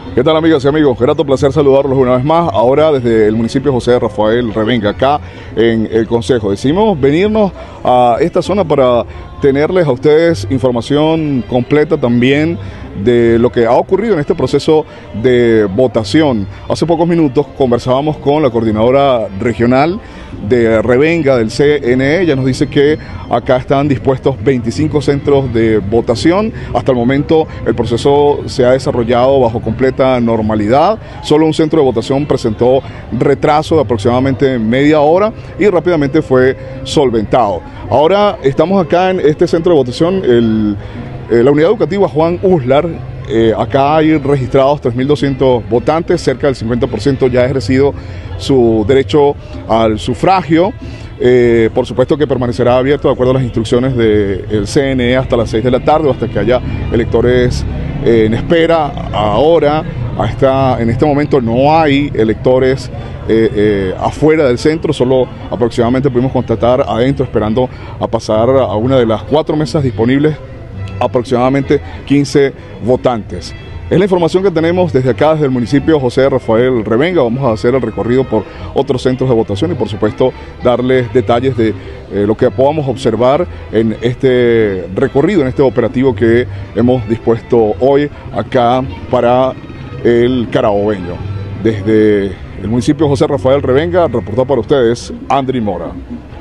¿Qué tal, amigas y amigos? Grato placer saludarlos una vez más, ahora desde el municipio José Rafael Revenga, acá en el Concejo. Decidimos venirnos a esta zona para tenerles a ustedes información completa también de lo que ha ocurrido en este proceso de votación. Hace pocos minutos conversábamos con la coordinadora regional de Revenga del CNE. Ella nos dice que acá están dispuestos 25 centros de votación. Hasta el momento el proceso se ha desarrollado bajo completa normalidad. Solo un centro de votación presentó retraso de aproximadamente media hora y rápidamente fue solventado. Ahora estamos acá en este centro de votación, la unidad educativa Juan Uslar. Acá hay registrados 3.200 votantes, cerca del 50% ya ha ejercido su derecho al sufragio. Por supuesto que permanecerá abierto de acuerdo a las instrucciones del CNE hasta las 6 de la tarde o hasta que haya electores en espera. Ahora, en este momento no hay electores afuera del centro, solo aproximadamente pudimos constatar adentro esperando a pasar a una de las 4 mesas disponibles aproximadamente 15 votantes. Es la información que tenemos desde acá, desde el municipio José Rafael Revenga. Vamos a hacer el recorrido por otros centros de votación y por supuesto darles detalles de lo que podamos observar en este recorrido, en este operativo que hemos dispuesto hoy acá para el Carabobeño. Desde el municipio José Rafael Revenga, reportó para ustedes Andri Mora.